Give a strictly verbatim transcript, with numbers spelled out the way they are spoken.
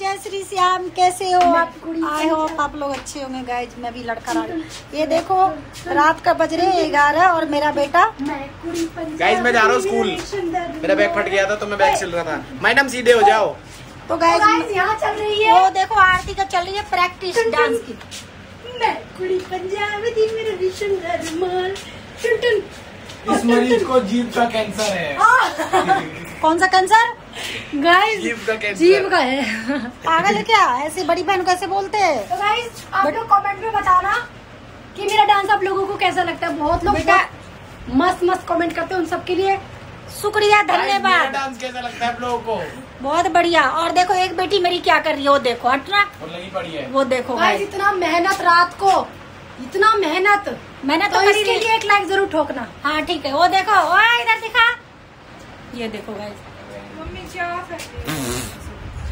जय श्री श्याम, कैसे हो आप? आए हो आप लोग अच्छे होंगे गाइज। मैं भी लड़का रहा। ये देखो रात का बज रहे ग्यारह और मेरा बेटा गाइज मैं जा रहा हूँ स्कूल। मेरा बैग फट गया था तो मैं बैग सिल रहा था। मैडम सीधे हो जाओ। तो गाइज यहाँ चल रही है, वो देखो आरती का चल रही है प्रैक्टिस डांस की। मैं कुड़ी पंजाबी दी मेरा रिशन दरमाल टुन टुन। इस मरीज को जीभ का कैंसर है। कौन सा कैंसर? गाइस जीभ का कैंसर, जीभ का है। पागल है क्या? ऐसी बड़ी बहन कैसे बोलते हैं? तो गाइस आप लोग कमेंट में बताना कि मेरा डांस आप लोगों को कैसा लगता है। बहुत लोग मस्त मस्त कमेंट करते हैं, उन सबके लिए शुक्रिया, धन्यवाद। डांस कैसा लगता है आप लोगों को? बहुत बढ़िया। और देखो एक बेटी मेरी क्या कर रही है, वो देखो हटना, वो लगी पड़ी है। वो देखो गाइस इतना मेहनत रात को, इतना मेहनत मैंने तो तो इसके लिए एक लाइक जरूर ठोकना। हाँ ठीक है। वो देखो, वो इधर दिखा, ये देखो गाइस। मम्मी क्या